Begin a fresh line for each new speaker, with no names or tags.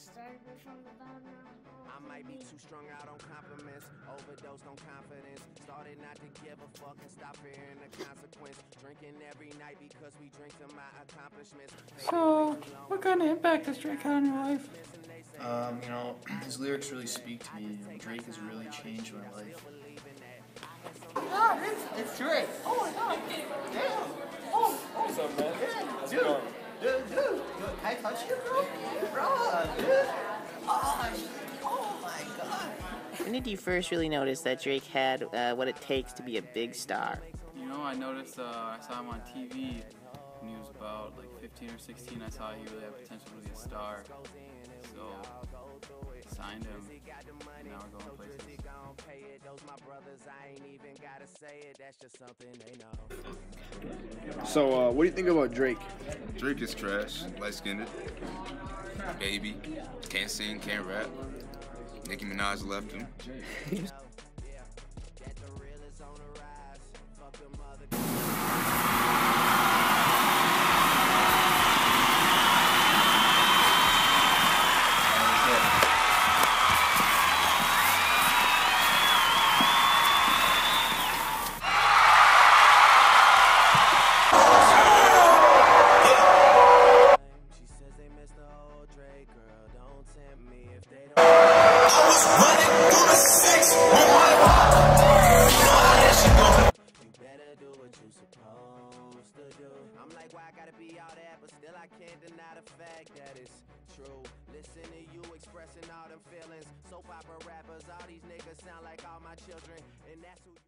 Started from the bottom.
I might be too strung out on compliments, overdosed on confidence. Started not to give a fuck and stop fearing the consequence. Drinking every night because we drink to my accomplishments.
So, what kind of impact has Drake had on your life?
You know, his lyrics really speak to me. Drake has really changed my life.
God, it's Drake. Oh my God. Damn.
What's up, man? How's it going?
Dude, can I touch you, bro? Bro, dude. Oh my God.
When did you first really notice that Drake had what it takes to be a big star?
You know, I noticed, I saw him on TV when he was about like 15 or 16. I saw he really had potential to be a star. So, signed him, and now we're going places.
So, what do you think about Drake?
Drake is trash, light-skinned, baby, can't sing, can't rap. Nicki Minaj left him.
I'm like, why I gotta be all that, but still I can't deny the fact that it's true. Listen to you expressing all them feelings. Soap opera rappers, all these niggas sound like all my children, and that's who